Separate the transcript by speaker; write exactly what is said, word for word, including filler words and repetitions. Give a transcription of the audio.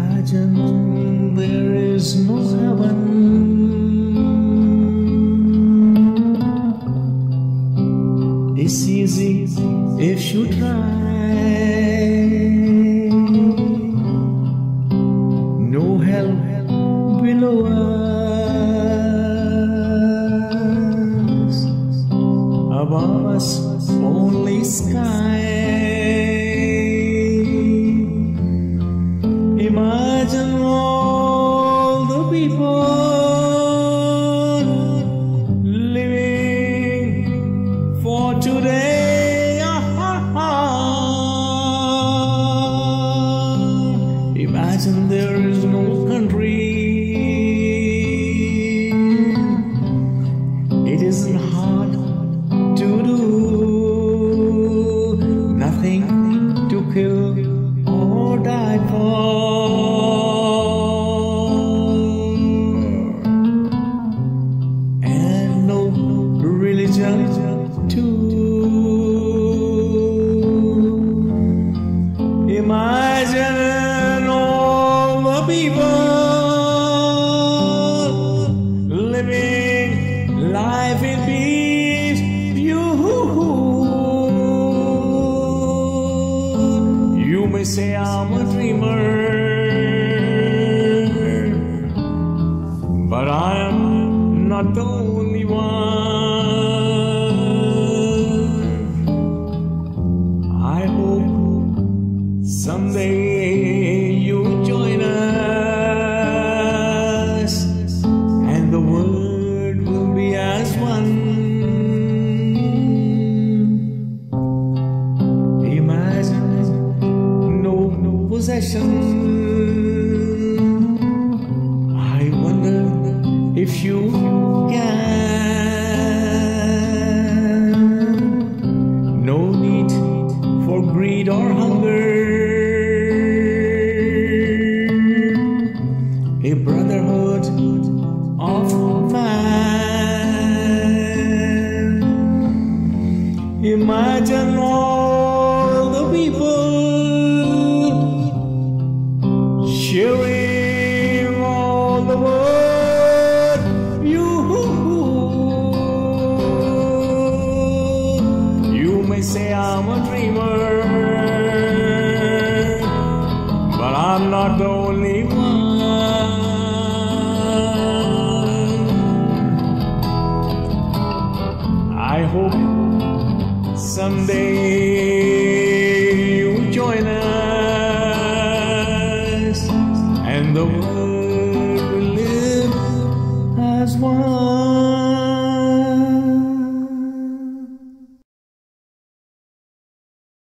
Speaker 1: Imagine there is no heaven. It's easy if you try. No hell below us, above us only sky. Imagine all the people living for today. Imagine there is no country. It isn't hard to do. Nothing to kill or die for. And no religion too. Imagine all the people living life in peace. You, you may say I'm a dreamer, but I am not the only one. I hope someday you'll join us, and the world will be as one. Imagine no, no possession. I wonder if you can. No need for greed or hunger. A brotherhood of man. Imagine all the people sharing all the world. You, you may say I'm a dreamer, but I'm not the only one. I hope someday you'll join us, and the world will live as one.